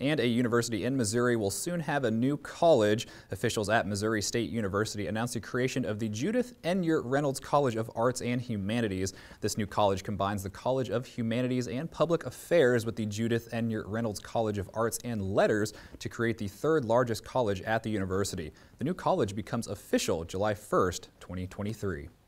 And a university in Missouri will soon have a new college. Officials at Missouri State University announced the creation of the Judith Enyeart Reynolds College of Arts and Humanities. This new college combines the College of Humanities and Public Affairs with the Judith Enyeart Reynolds College of Arts and Letters to create the third largest college at the university. The new college becomes official July 1st, 2023.